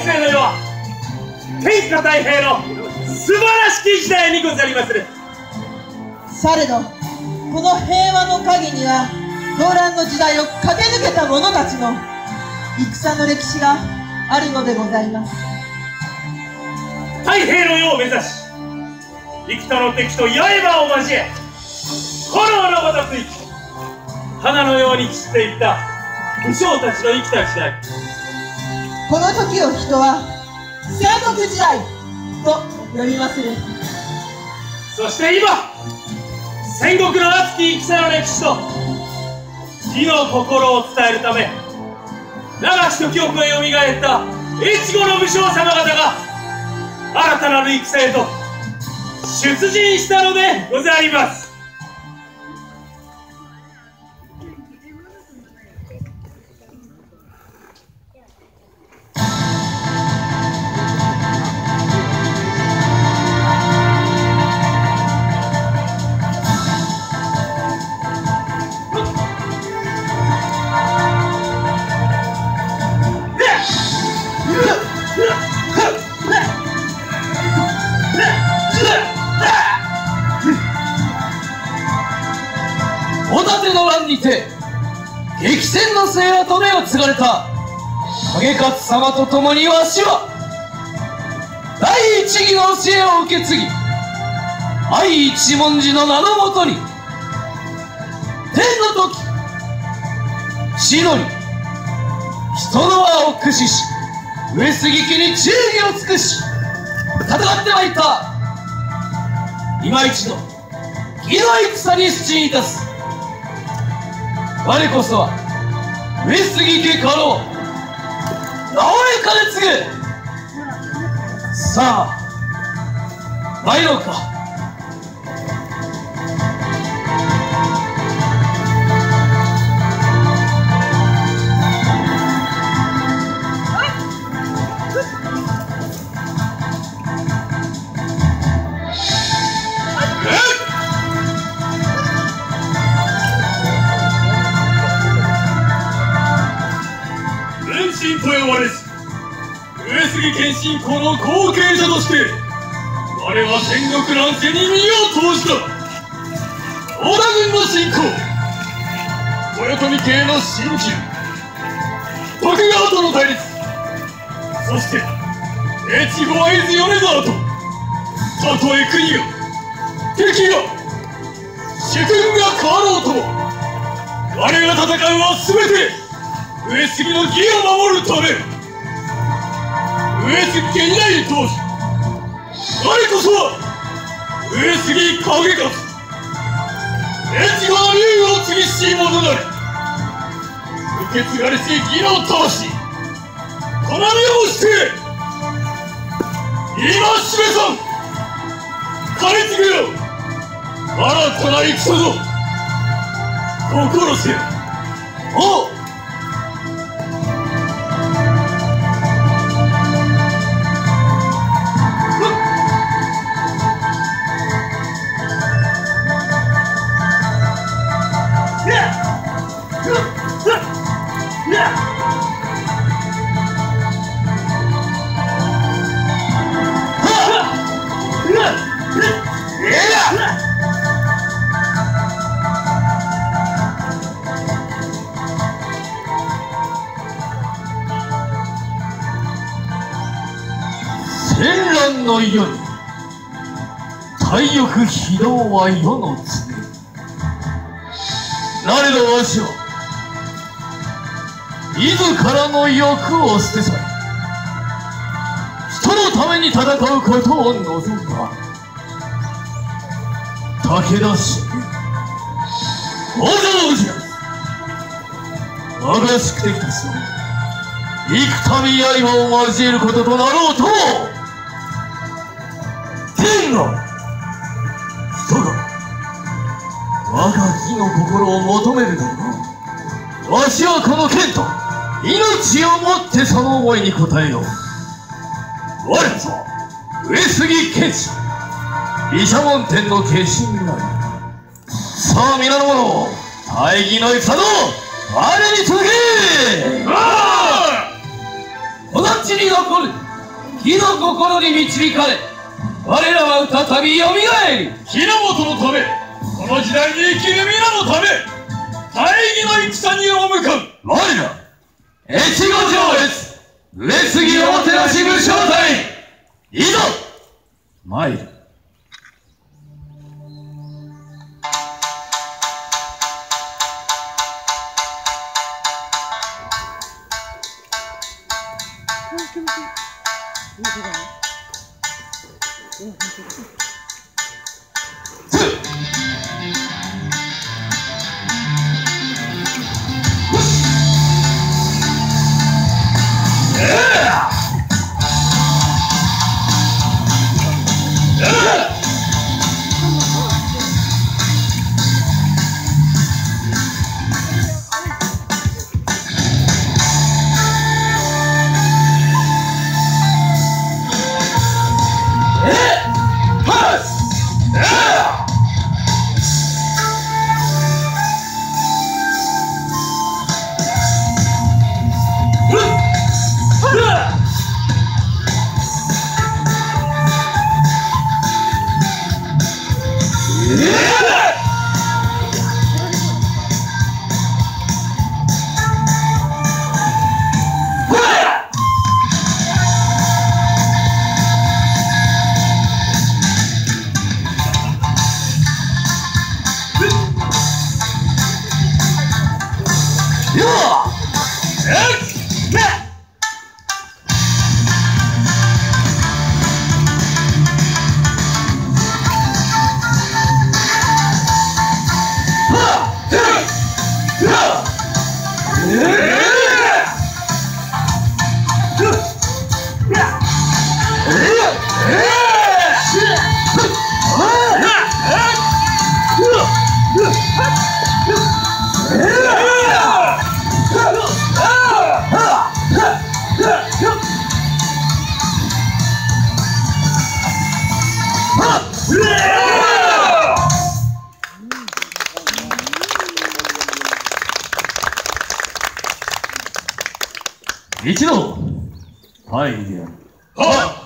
生の世は天下太平の素晴らしき時代にござりまする。 されどこの平和の陰には動乱の時代を駆け抜けた者たちの戦の歴史があるのでございます。 太平の世を目指し幾多の敵と刃を交え炎のごとく生き花のように散っていった武将たちの生きた時代、 この時を人は戦国時代と呼びまする。 そして今戦国の熱き戦の歴史と義の心を伝えるため流しと記憶がよみがえった越後の武将様方が新たなる戦へと出陣したのでございます。 織田の乱にて激戦の末跡目を継がれた景勝様と共にわしは第一義の教えを受け継ぎ愛一文字の名のもとに天の時地の利人の輪を駆使し上杉家に忠義を尽くし戦ってまいった今一度義の戦に出陣いたす。我こそは上杉家家老直江兼次。さあ参ろうか。 と呼ばれし上杉謙信公の後継者として我は戦国乱世に身を投じた。織田軍の侵攻、豊臣家の侵入、徳川との対立、そして越後会津米沢とたとえ国が敵が主君が変わろうとも我が戦うは全て上杉の義を守るため。上杉家以来当時我こそは上杉景勝越後の龍を継ぎし者なり。受け継がれし義の魂この身をして今示さん兼次よ、新たな戦ぞ心せよ。 おう。戦乱の世に体欲非道は世の常。なれどわしは自らの欲を捨て去り人のために戦うことを望んだ武田信玄五条氏我が宿敵たちと幾度刃を交えることとなろうとも天が人が我が義の心を求めるだろう。わしはこの剣と命をもってその思いに応えよう。我こそ上杉謙信毘沙門天の化身になり、さあ皆の者大義の戦の我に続け。 この地に残る火の心に導かれ、我らは再びよみがえり、 源のため、この時代に生きる皆のため、大義の戦に赴かう。 我ら越後上越上杉おもてなし武将隊、いざ参る。 一同大義である。はっ